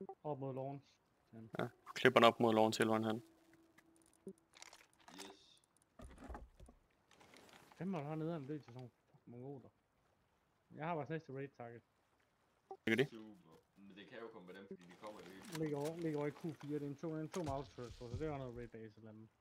Op mod Lawrence. Ja, klipper den op mod Lawrence hele vejen hen. Yes. Hvem må der have nederen løb til sådan nogle mongoler? Jeg har vores næste raid target. Ikke det? Super. Men det kan jo komme med dem, fordi de kommer jo ikke. Ligger over i Q4. Det er en 2 mouse first, så det er noget raid base eller andet.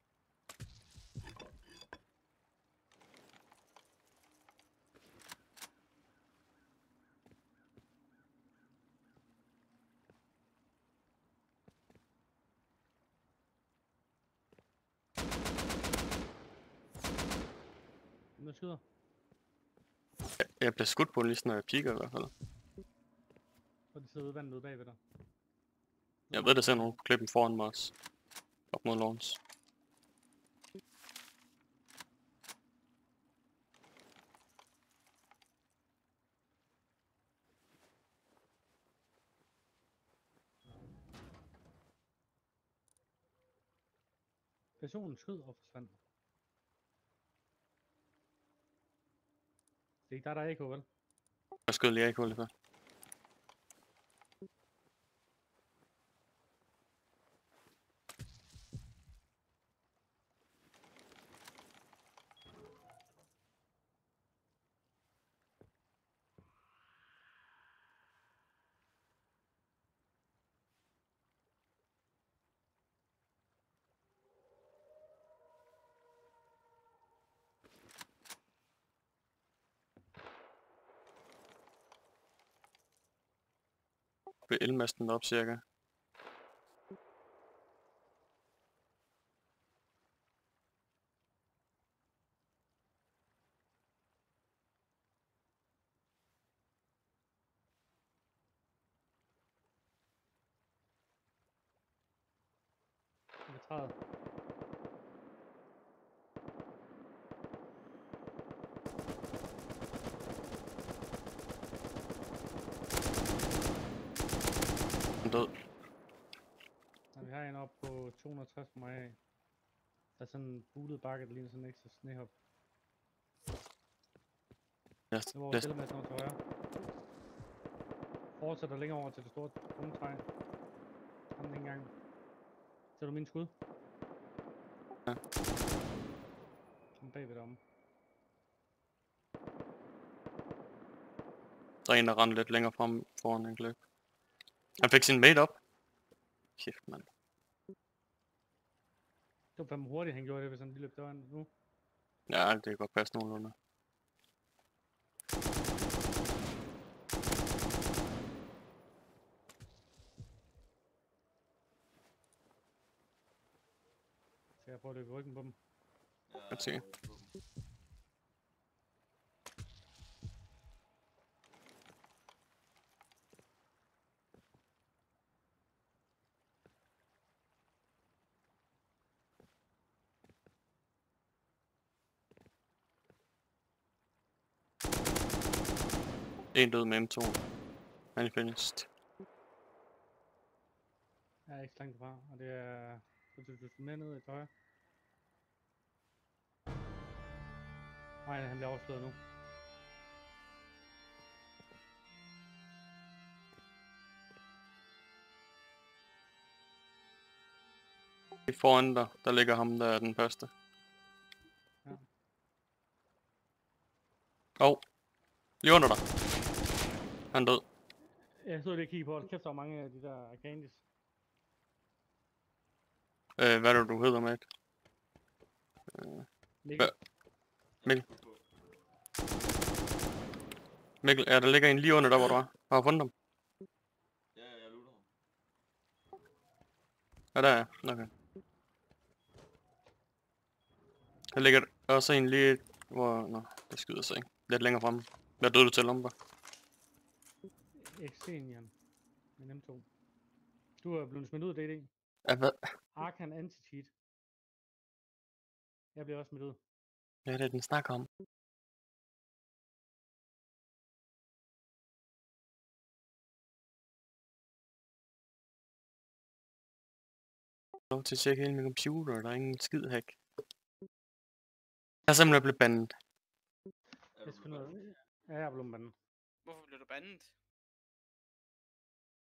Hvem der skyder? Jeg bliver skudt på lige når jeg kigger i hvert fald. Og de sidder ude vandet ude bagved dig. Jeg ved, der ser nogen på klippen foran mig også. Op mod Lawrence. Personen skød og forsvandt. Det er ikke der er AK, vel? Jeg skød lige AK lige før. Ved elmasten op cirka. Ved træet. Han død. Og vi har en op på 260 på mig af. Der er sådan en bulet bakke, der ligner sådan en ekstra snehop. Ja, Det var vores elmast over til højre. Fortsætter længere over til det store grundtræ. Kom den engang. Ser du min skud? Ja. Kom bagved dig. Der er en, der rendte lidt længere frem foran en klip. Han fik sin mate op. Kæft, mand. Det var fandme hurtigt, han gjorde det, hvis han lige løb døren nu. Ja, det kan godt passe nogenlunde. Så jeg prøver at løbe ryggen på dem. Godt se. En død med M2. Han er finished. Jeg er ikke så langt fra, og det er... Du skal med ned i højre. Nej, han bliver afsløret nu. I foran dig, der ligger ham, der er den første. Ja. Lige under dig. Han er død. Jeg stod lige og kiggede på, at kæft, der var mange af de der candies. Hvad er det, du hedder, mate? Mikkel. Mikkel, ja, der ligger en lige under der, hvor du er. Har du fundet ham? Ja, jeg looter ham. Ja, der er jeg. Okay. Der ligger også en lige, hvor... Nå, det skyder sig ikke. Lidt længere fremme. Hvad døde du til, Lomber? Xenian. Med M2. Du er blevet smidt ud af DD. Ja, hvad? Arkan anti-cheat. Jeg bliver også smidt ud. Hvad er det, den snakker om? Lov til at tjekke hele min computer, der er ingen skid hack. Jeg er simpelthen blevet bandet. Er Jeg du skal blevet noget. Ja, jeg er blevet bandet. Hvorfor blev du bandet?